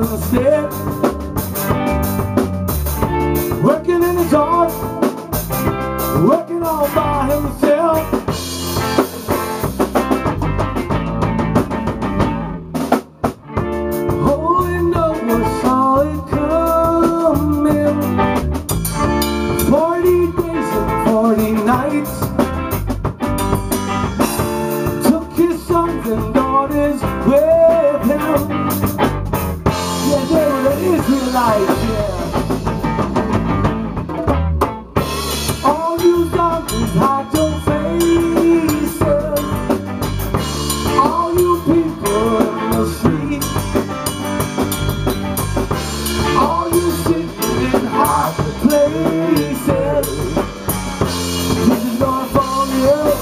instead. Working in the dark, working all by himself. Holding no one saw it coming. 40 days and 40 nights. Took his sons and daughters with him. Yeah, they were the Israelites, yeah. All you zombies, hide your faces. All you people in the street. All you sitting in hard places. This is going for you.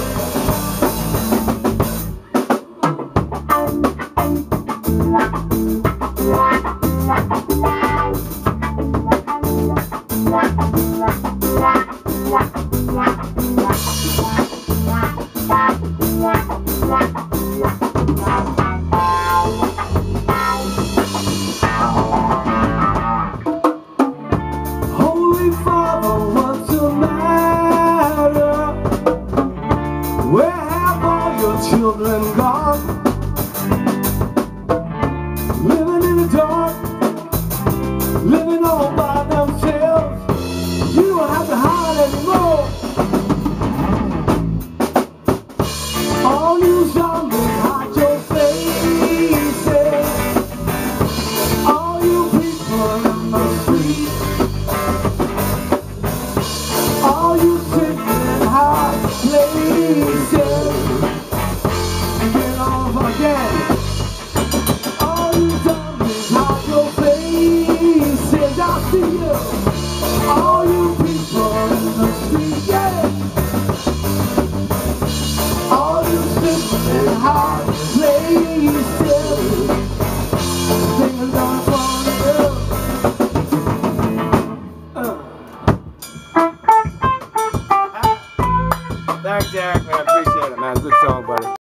Holy Father, what's the matter? Where have all your children gone? Living in the dark, living all by themselves. You don't have to hide anymore. All you zombies, hide your faces. All you people in the street. All you sitting in high places. Get off again. All you zombies, hide your faces. I see you. All you people in the street, yeah. All you sitting in high places. Things are falling. Thanks, Eric, man. I appreciate it, man. Good song, buddy.